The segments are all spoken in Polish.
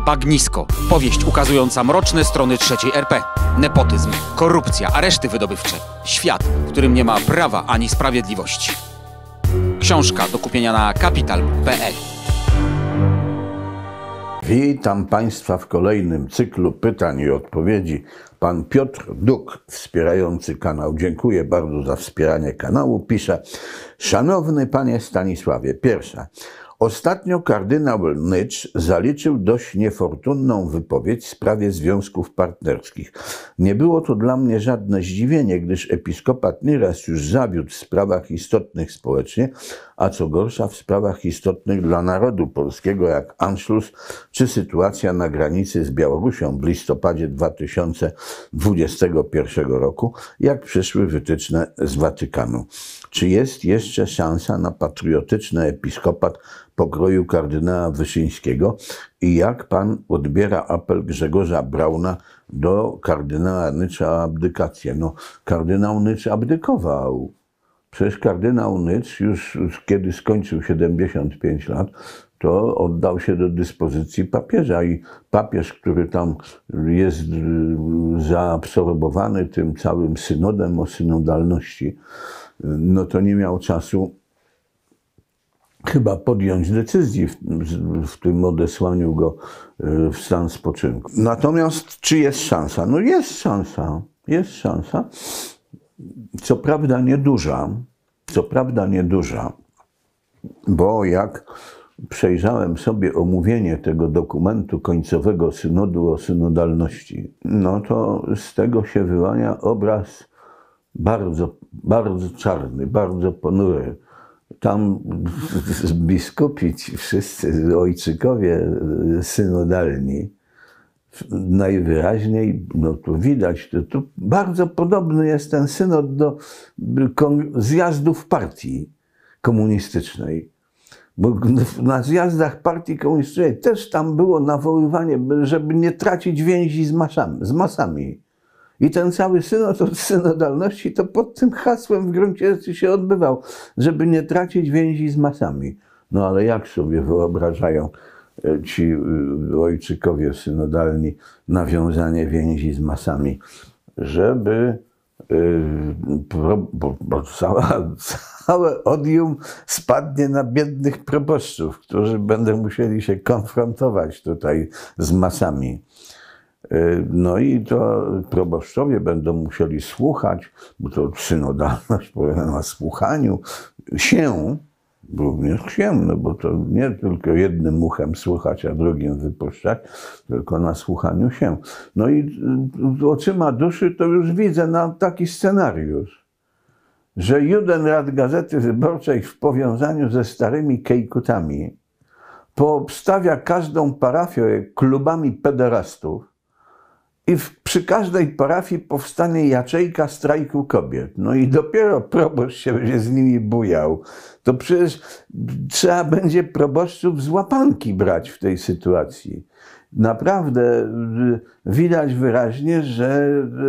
Bagnisko. Powieść ukazująca mroczne strony III RP. Nepotyzm, korupcja, areszty wydobywcze. Świat, w którym nie ma prawa ani sprawiedliwości. Książka do kupienia na kapital.pl. Witam Państwa w kolejnym cyklu pytań i odpowiedzi. Pan Piotr Duk, wspierający kanał. Dziękuję bardzo za wspieranie kanału. Pisze: Szanowny Panie Stanisławie, pierwsza. Ostatnio kardynał Nycz zaliczył dość niefortunną wypowiedź w sprawie związków partnerskich. Nie było to dla mnie żadne zdziwienie, gdyż episkopat nieraz już zawiódł w sprawach istotnych społecznie, a co gorsza w sprawach istotnych dla narodu polskiego, jak Anschluss czy sytuacja na granicy z Białorusią w listopadzie 2021 roku, jak przyszły wytyczne z Watykanu. Czy jest jeszcze szansa na patriotyczny episkopat pokroju kardynała Wyszyńskiego i jak pan odbiera apel Grzegorza Brauna do kardynała Nycza o abdykację? No, kardynał Nycz abdykował. Przecież kardynał Nycz już kiedy skończył 75 lat, to oddał się do dyspozycji papieża i papież, który tam jest zaabsorbowany tym całym synodem o synodalności, no to nie miał czasu chyba podjąć decyzji w tym odesłaniu go w stan spoczynku. Natomiast czy jest szansa? No jest szansa, jest szansa. Co prawda nieduża, bo jak przejrzałem sobie omówienie tego dokumentu końcowego synodu o synodalności, no to z tego się wyłania obraz bardzo, bardzo czarny, bardzo ponury. Tam biskupi ci wszyscy ojczykowie synodalni, najwyraźniej, no to widać, to bardzo podobny jest ten synod do zjazdów partii komunistycznej. Bo na zjazdach partii komunistycznej też tam było nawoływanie, żeby nie tracić więzi z masami. I ten cały synod od synodalności to pod tym hasłem w gruncie rzeczy się odbywał, żeby nie tracić więzi z masami. No ale jak sobie wyobrażają ci ojczykowie synodalni nawiązanie więzi z masami? Żeby bo całe odium spadnie na biednych proboszczów, którzy będą musieli się konfrontować tutaj z masami. No i to proboszczowie będą musieli słuchać, bo to synodalność polega na słuchaniu się, również się, no bo to nie tylko jednym uchem słuchać, a drugim wypuszczać, tylko na słuchaniu się. No i oczyma duszy to już widzę na taki scenariusz, że Judenrat Gazety Wyborczej w powiązaniu ze starymi kejkutami poobstawia każdą parafię klubami pederastów, i przy każdej parafii powstanie jaczejka strajku kobiet. No i dopiero proboszcz się będzie z nimi bujał. To przecież trzeba będzie proboszczów z łapanki brać w tej sytuacji. Naprawdę widać wyraźnie, że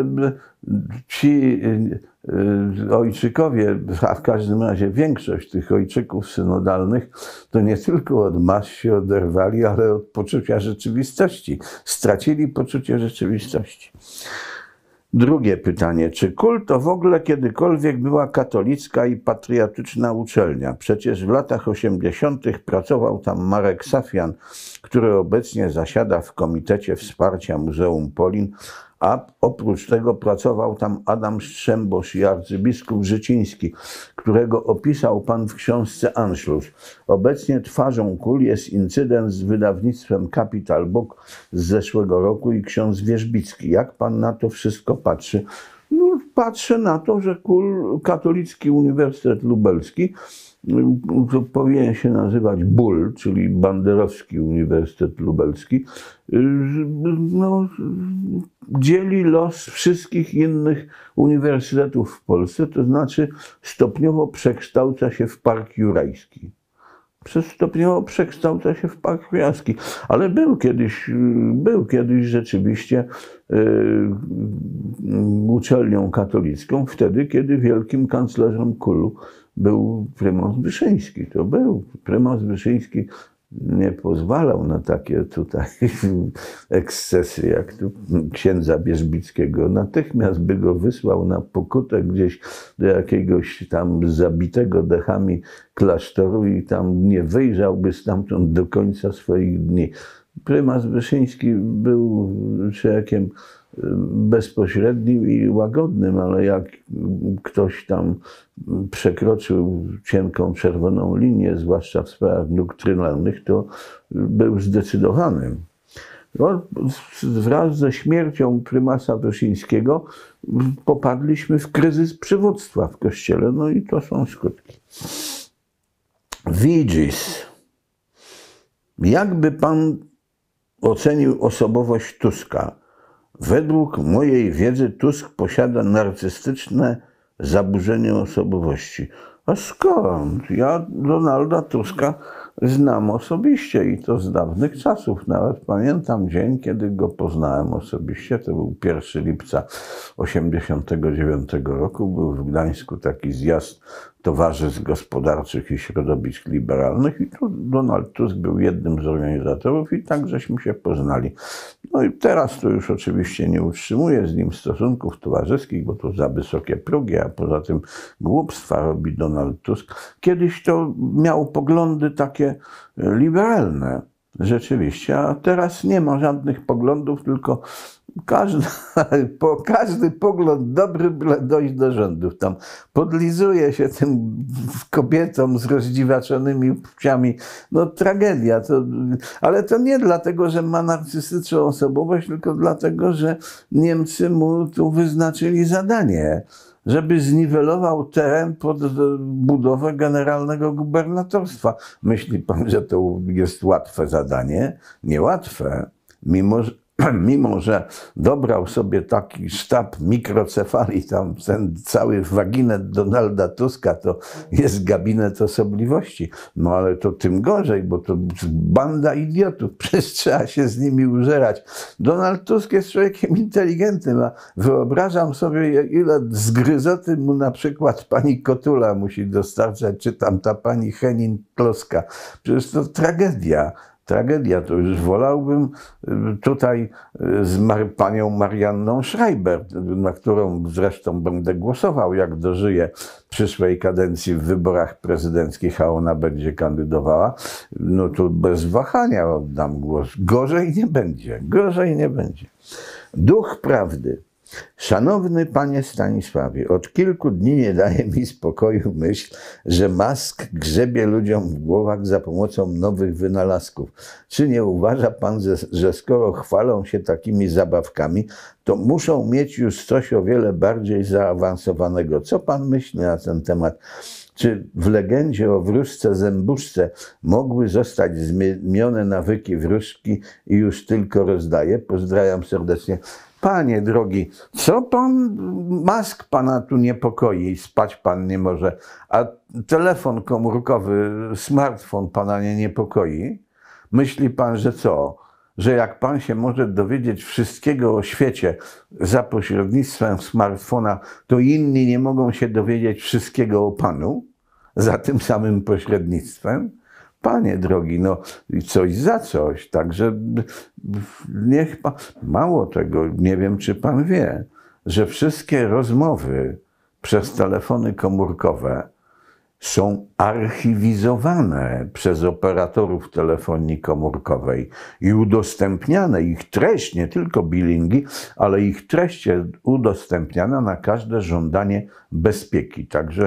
ci ojczykowie, a w każdym razie większość tych ojczyków synodalnych, to nie tylko od mas się oderwali, ale od poczucia rzeczywistości. Stracili poczucie rzeczywistości. Drugie pytanie. Czy KUL to w ogóle kiedykolwiek była katolicka i patriotyczna uczelnia? Przecież w latach 80. pracował tam Marek Safian, który obecnie zasiada w Komitecie Wsparcia Muzeum Polin, a oprócz tego pracował tam Adam Strzembosz i arcybiskup Życiński, którego opisał pan w książce Anschluss. Obecnie twarzą KUL jest incydent z wydawnictwem Capital Book z zeszłego roku i ksiądz Wierzbicki. Jak pan na to wszystko patrzy? No, patrzę na to, że KUL, Katolicki Uniwersytet Lubelski, to powinien się nazywać BUL, czyli Banderowski Uniwersytet Lubelski, no, dzieli los wszystkich innych uniwersytetów w Polsce, to znaczy stopniowo przekształca się w Park Jurajski. Stopniowo przekształca się w Park Jurajski, ale był kiedyś rzeczywiście uczelnią katolicką, wtedy, kiedy wielkim kanclerzem KUL-u był prymas Wyszyński. To był prymas Wyszyński, nie pozwalał na takie tutaj ekscesy, jak tu księdza Wierzbickiego. Natychmiast by go wysłał na pokutę gdzieś do jakiegoś tam zabitego dechami klasztoru i tam nie wyjrzałby stamtąd do końca swoich dni. Prymas Wyszyński był człowiekiem bezpośrednim i łagodnym, ale jak ktoś tam przekroczył cienką czerwoną linię, zwłaszcza w sprawach doktrynalnych, to był zdecydowanym. No, wraz ze śmiercią prymasa Wyszyńskiego popadliśmy w kryzys przywództwa w Kościele, no i to są skutki. Widzisz, jakby pan ocenił osobowość Tuska? Według mojej wiedzy Tusk posiada narcystyczne zaburzenie osobowości. A skąd? Ja Donalda Tuska znam osobiście i to z dawnych czasów. Nawet pamiętam dzień, kiedy go poznałem osobiście. To był 1 lipca 1989 roku. Był w Gdańsku taki zjazd towarzystw gospodarczych i środowisk liberalnych i tu Donald Tusk był jednym z organizatorów i tak żeśmy się poznali. No i teraz to już oczywiście nie utrzymuję z nim stosunków towarzyskich, bo to za wysokie progi, a poza tym głupstwa robi Donald Tusk. Kiedyś to miał poglądy takie liberalne, rzeczywiście, a teraz nie ma żadnych poglądów, tylko każdy pogląd dobry, byle dojść do rządów. Tam podlizuje się tym kobietom z rozdziwaczonymi płciami. No tragedia. Ale to nie dlatego, że ma narcystyczną osobowość, tylko dlatego, że Niemcy mu tu wyznaczyli zadanie, żeby zniwelował teren pod budowę generalnego gubernatorstwa. Myśli pan, że to jest łatwe zadanie? Niełatwe. Mimo że dobrał sobie taki sztab mikrocefalii, tam ten cały waginet Donalda Tuska to jest gabinet osobliwości. No ale to tym gorzej, bo to banda idiotów, przecież trzeba się z nimi użerać. Donald Tusk jest człowiekiem inteligentnym, a wyobrażam sobie, ile zgryzoty mu na przykład pani Kotula musi dostarczać, czy tam ta pani Henning-Kloska. Przecież to tragedia. Tragedia, to już wolałbym tutaj z panią Marianną Schreiber, na którą zresztą będę głosował, jak dożyję przyszłej kadencji w wyborach prezydenckich, a ona będzie kandydowała, no to bez wahania oddam głos. Gorzej nie będzie, gorzej nie będzie. Duch prawdy. Szanowny panie Stanisławie, od kilku dni nie daje mi spokoju myśl, że Musk grzebie ludziom w głowach za pomocą nowych wynalazków. Czy nie uważa pan, że skoro chwalą się takimi zabawkami, to muszą mieć już coś o wiele bardziej zaawansowanego? Co pan myśli na ten temat? Czy w legendzie o wróżce zębuszce mogły zostać zmienione nawyki wróżki i już tylko rozdaje? Pozdrawiam serdecznie. Panie drogi, co pan, Musk pana tu niepokoi, spać pan nie może, a telefon komórkowy, smartfon pana nie niepokoi? Myśli pan, że co? Że jak pan się może dowiedzieć wszystkiego o świecie za pośrednictwem smartfona, to inni nie mogą się dowiedzieć wszystkiego o panu za tym samym pośrednictwem? Panie drogi, no coś za coś, także niech pan... Mało tego, nie wiem, czy pan wie, że wszystkie rozmowy przez telefony komórkowe są archiwizowane przez operatorów telefonii komórkowej i udostępniane, ich treść, nie tylko bilingi, ale ich treść udostępniana na każde żądanie bezpieki. Także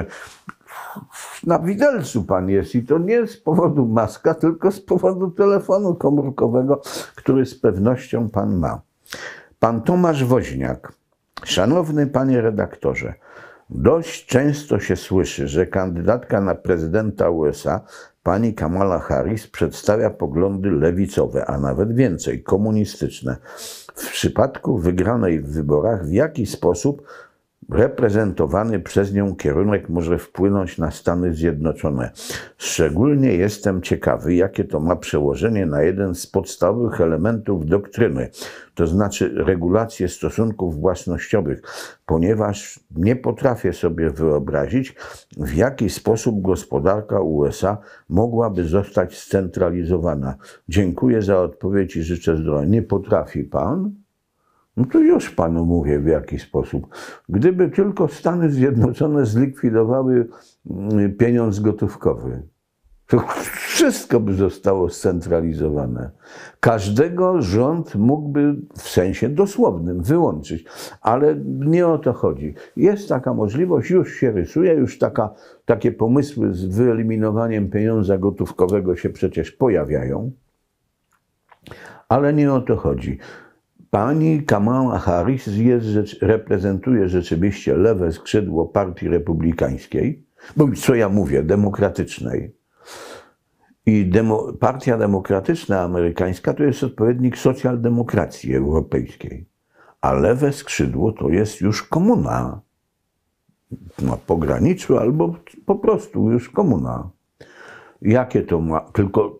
na widelcu pan jest i to nie z powodu Muska, tylko z powodu telefonu komórkowego, który z pewnością pan ma. Pan Tomasz Woźniak. Szanowny panie redaktorze, dość często się słyszy, że kandydatka na prezydenta USA, pani Kamala Harris, przedstawia poglądy lewicowe, a nawet więcej, komunistyczne. W przypadku wygranej w wyborach, w jaki sposób reprezentowany przez nią kierunek może wpłynąć na Stany Zjednoczone. Szczególnie jestem ciekawy, jakie to ma przełożenie na jeden z podstawowych elementów doktryny, to znaczy regulację stosunków własnościowych, ponieważ nie potrafię sobie wyobrazić, w jaki sposób gospodarka USA mogłaby zostać scentralizowana. Dziękuję za odpowiedź i życzę zdrowia. Nie potrafi pan? No to już panu mówię, w jaki sposób. Gdyby tylko Stany Zjednoczone zlikwidowały pieniądz gotówkowy, to wszystko by zostało scentralizowane. Każdego rząd mógłby w sensie dosłownym wyłączyć, ale nie o to chodzi. Jest taka możliwość, już się rysuje, już takie pomysły z wyeliminowaniem pieniądza gotówkowego się przecież pojawiają, ale nie o to chodzi. Pani Kamala Harris reprezentuje rzeczywiście lewe skrzydło Partii Republikańskiej, bo co ja mówię, demokratycznej. I Partia Demokratyczna Amerykańska to jest odpowiednik socjaldemokracji europejskiej, a lewe skrzydło to jest już komuna. Na pograniczu albo po prostu już komuna. Jakie to ma? Tylko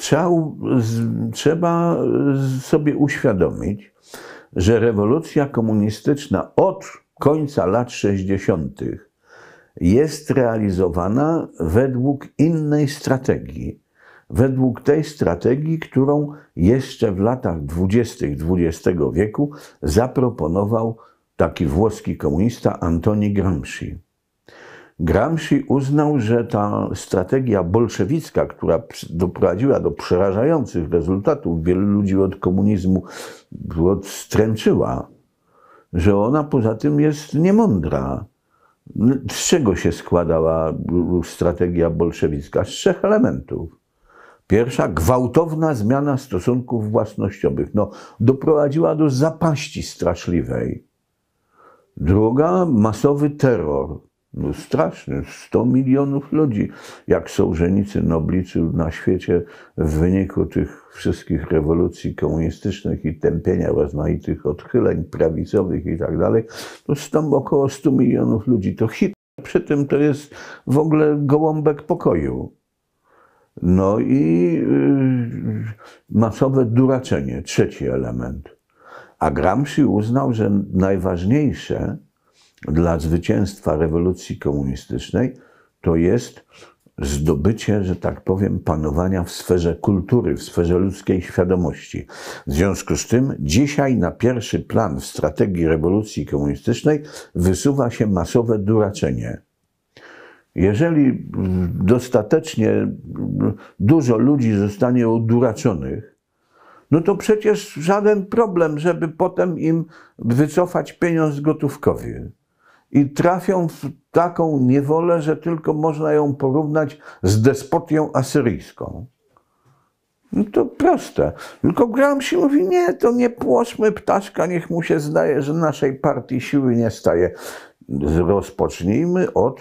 trzeba sobie uświadomić, że rewolucja komunistyczna od końca lat 60. jest realizowana według innej strategii. Według tej strategii, którą jeszcze w latach 20. XX wieku zaproponował taki włoski komunista Antoni Gramsci. Gramsci uznał, że ta strategia bolszewicka, która doprowadziła do przerażających rezultatów, wielu ludzi od komunizmu odstręczyła, że ona poza tym jest niemądra. Z czego się składała strategia bolszewicka? Z 3 elementów. Pierwsza, gwałtowna zmiana stosunków własnościowych. Doprowadziła do zapaści straszliwej. Druga, masowy terror. Straszny, 100 milionów ludzi, jak Sołżenicy obliczył na świecie w wyniku tych wszystkich rewolucji komunistycznych i tępienia rozmaitych odchyleń prawicowych i tak dalej, to tam około 100 milionów ludzi. To Hitler przy tym to jest w ogóle gołąbek pokoju. No i masowe duraczenie, 3. element. A Gramsci uznał, że najważniejsze dla zwycięstwa rewolucji komunistycznej to jest zdobycie, że tak powiem, panowania w sferze kultury, w sferze ludzkiej świadomości. W związku z tym dzisiaj na pierwszy plan w strategii rewolucji komunistycznej wysuwa się masowe duraczenie. Jeżeli dostatecznie dużo ludzi zostanie oduraczonych, no to przecież żaden problem, żeby potem im wycofać pieniądz gotówkowy. I trafią w taką niewolę, że tylko można ją porównać z despotią asyryjską. No to proste. Tylko Gramsci mówi, nie, to nie płoszmy ptaszka, niech mu się zdaje, że naszej partii siły nie staje. Rozpocznijmy od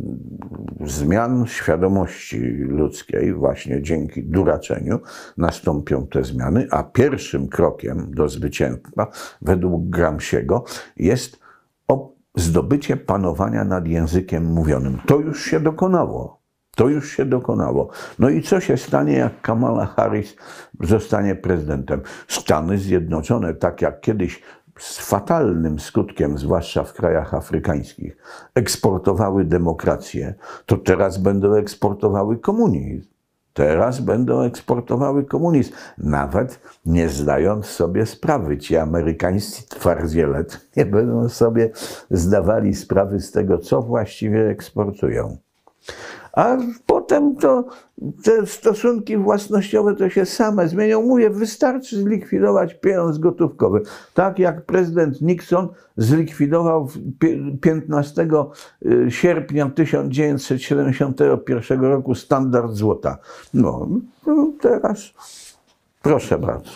zmian świadomości ludzkiej, właśnie dzięki duraczeniu nastąpią te zmiany, a pierwszym krokiem do zwycięstwa według Gramsciego jest zdobycie panowania nad językiem mówionym. To już się dokonało. To już się dokonało. No i co się stanie, jak Kamala Harris zostanie prezydentem? Stany Zjednoczone, tak jak kiedyś z fatalnym skutkiem, zwłaszcza w krajach afrykańskich, eksportowały demokrację, to teraz będą eksportowały komunizm. Teraz będą eksportowały komunizm, nawet nie zdając sobie sprawy. Ci amerykańscy twardziele nie będą sobie zdawali sprawy z tego, co właściwie eksportują. A potem to te stosunki własnościowe to się same zmienią. Mówię, wystarczy zlikwidować pieniądz gotówkowy. Tak jak prezydent Nixon zlikwidował 15 sierpnia 1971 roku standard złota. No teraz proszę bardzo.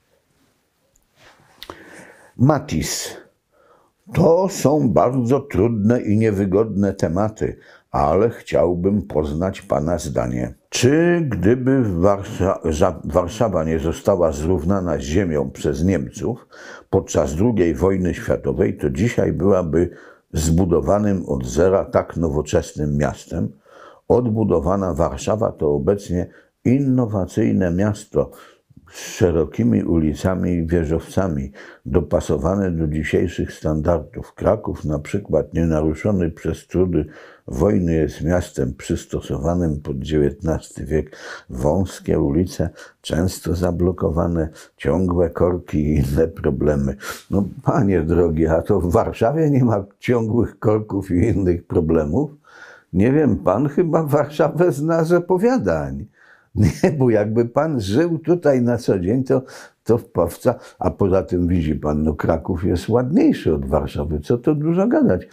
Matis. To są bardzo trudne i niewygodne tematy, ale chciałbym poznać pana zdanie. Czy gdyby Warszawa nie została zrównana z ziemią przez Niemców podczas II wojny światowej, to dzisiaj byłaby zbudowanym od zera tak nowoczesnym miastem, odbudowana Warszawa to obecnie innowacyjne miasto z szerokimi ulicami i wieżowcami, dopasowane do dzisiejszych standardów. Kraków na przykład, nienaruszony przez trudy wojny, jest miastem przystosowanym pod XIX wiek. Wąskie ulice, często zablokowane, ciągłe korki i inne problemy. No panie drogie, a to w Warszawie nie ma ciągłych korków i innych problemów? Nie wiem, pan chyba Warszawę zna z opowiadań. Nie, bo jakby pan żył tutaj na co dzień, to wprawca, a poza tym widzi pan, no Kraków jest ładniejszy od Warszawy, co to dużo gadać.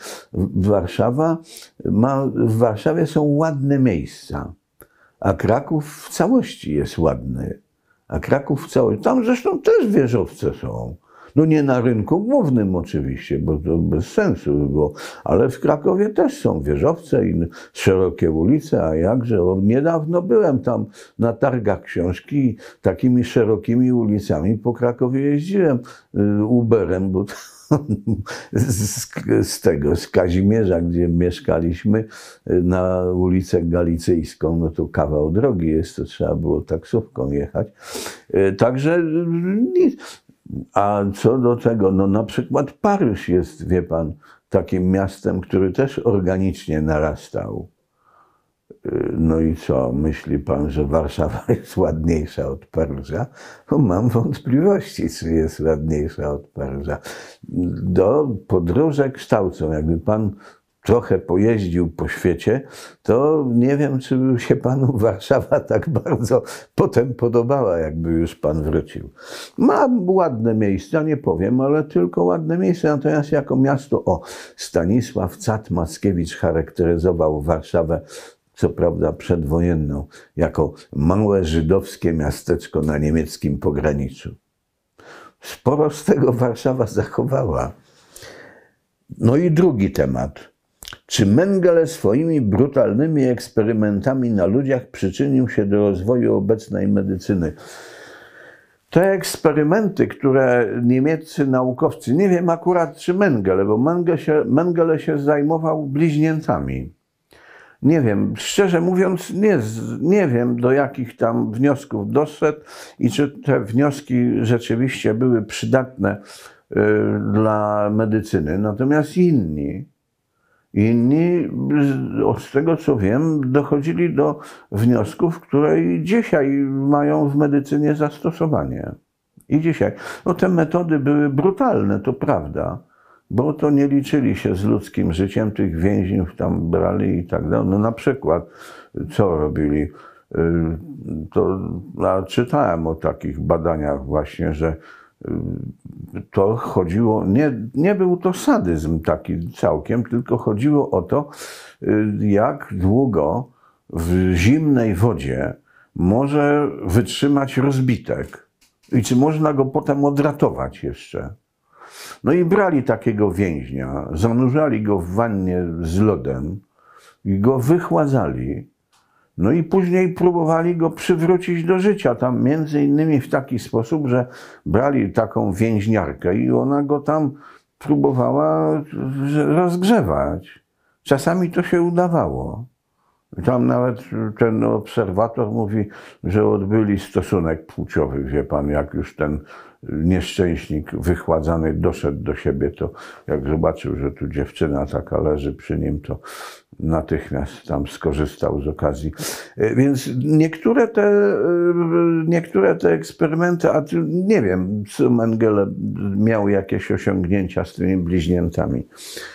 W Warszawie są ładne miejsca, a Kraków w całości jest ładny. A Kraków w całości, tam zresztą też wieżowce są. No nie na rynku głównym oczywiście, bo to bez sensu by było, ale w Krakowie też są wieżowce i szerokie ulice, a jakże. Niedawno byłem tam na targach książki, takimi szerokimi ulicami po Krakowie jeździłem Uberem, bo z Kazimierza, gdzie mieszkaliśmy, na ulicę Galicyjską, no to kawał drogi jest, to trzeba było taksówką jechać. Także nic. A co do tego, no na przykład Paryż jest, wie pan, takim miastem, który też organicznie narastał. No i co, myśli pan, że Warszawa jest ładniejsza od Paryża? No mam wątpliwości, czy jest ładniejsza od Paryża. Podróże kształcą, jakby pan trochę pojeździł po świecie, to nie wiem, czy by się panu Warszawa tak bardzo potem podobała, jakby już pan wrócił. Ma ładne miejsca, nie powiem, ale tylko ładne miejsca. Natomiast jako miasto, Stanisław Cat-Mackiewicz charakteryzował Warszawę, co prawda przedwojenną, jako małe żydowskie miasteczko na niemieckim pograniczu. Sporo z tego Warszawa zachowała. No i drugi temat. Czy Mengele swoimi brutalnymi eksperymentami na ludziach przyczynił się do rozwoju obecnej medycyny? Te eksperymenty, które niemieccy naukowcy, nie wiem akurat czy Mengele, bo Mengele się zajmował bliźniętami. Nie wiem, szczerze mówiąc, nie wiem, do jakich tam wniosków doszedł i czy te wnioski rzeczywiście były przydatne dla medycyny. Natomiast inni, z tego co wiem, dochodzili do wniosków, które i dzisiaj mają w medycynie zastosowanie. I dzisiaj. No te metody były brutalne, to prawda, bo to nie liczyli się z ludzkim życiem, tych więźniów tam brali i tak dalej. No na przykład, co robili? Czytałem o takich badaniach właśnie, że to chodziło, nie był to sadyzm taki całkiem, tylko chodziło o to, jak długo w zimnej wodzie może wytrzymać rozbitek i czy można go potem odratować jeszcze. No i brali takiego więźnia, zanurzali go w wannie z lodem i go wychładzali. No i później próbowali go przywrócić do życia, tam między innymi w taki sposób, że brali taką więźniarkę i ona go tam próbowała rozgrzewać. Czasami to się udawało. Tam nawet ten obserwator mówi, że odbyli stosunek płciowy, wie pan, jak już ten nieszczęśnik wychładzany doszedł do siebie, to jak zobaczył, że tu dziewczyna taka leży przy nim, to natychmiast tam skorzystał z okazji. Więc niektóre te eksperymenty, a nie wiem, czy Mengele miał jakieś osiągnięcia z tymi bliźniętami.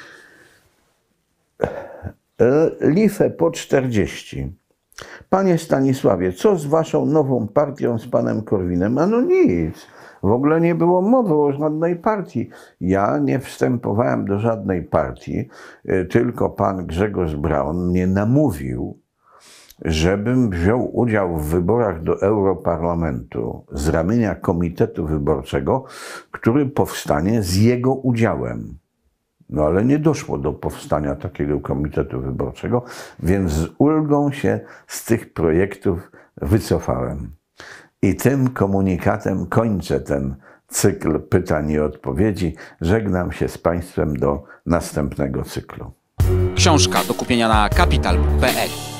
Life po 40. Panie Stanisławie, co z waszą nową partią z panem Korwinem? A no nic. W ogóle nie było mowy o żadnej partii. Ja nie wstępowałem do żadnej partii, tylko pan Grzegorz Braun mnie namówił, żebym wziął udział w wyborach do Europarlamentu z ramienia komitetu wyborczego, który powstanie z jego udziałem. No ale nie doszło do powstania takiego komitetu wyborczego, więc z ulgą się z tych projektów wycofałem. I tym komunikatem kończę ten cykl pytań i odpowiedzi. Żegnam się z Państwem do następnego cyklu. Książka do kupienia na kapital.pl.